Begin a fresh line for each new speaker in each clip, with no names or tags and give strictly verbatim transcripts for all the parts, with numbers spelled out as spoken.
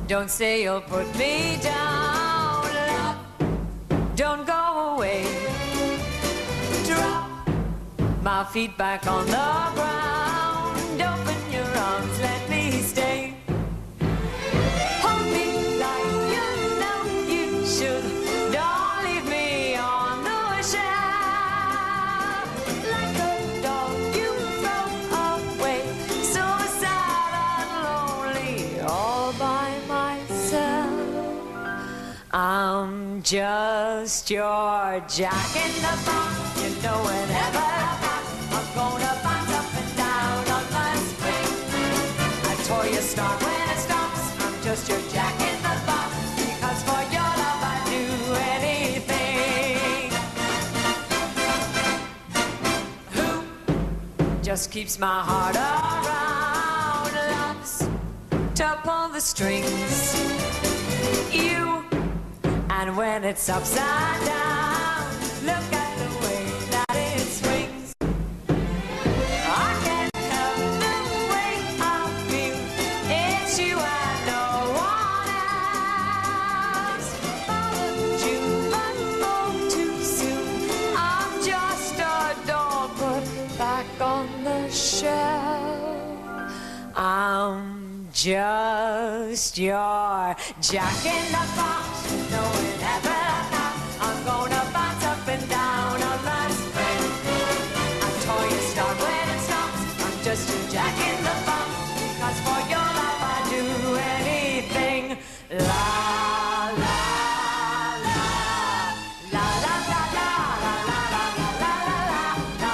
Don't say you'll put me down, love. Don't go away. Drop my feet back on the ground. Open your arms, let me stay. Hold me like you know you should. Don't leave me on the shelf. Like a dog you throw away. So sad and lonely all by myself. I'm just your jack in the box. You know whenever I'm gonna bounce up and down on my spring. I toy you start when it stops. I'm just your jack in the box. Because for your love I'd do anything. Who just keeps my heart around? Loves to pull the strings. You, and when it's upside down, look at the way that it swings. I can't help the way I feel. It's you and no one else. Followed you, but oh, too soon. I'm just a doll put back on the shelf. I'm just your jack in the box. You know whenever I'm gonna bounce up and down on my spring. I toy you start when it stops. I'm just your jack in the box. Because for your love I'd do anything. La la la la la la la la la la la la la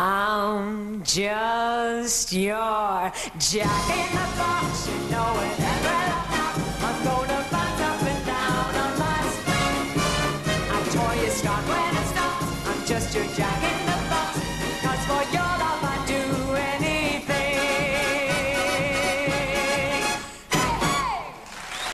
I'm just your jack in the box, you know it.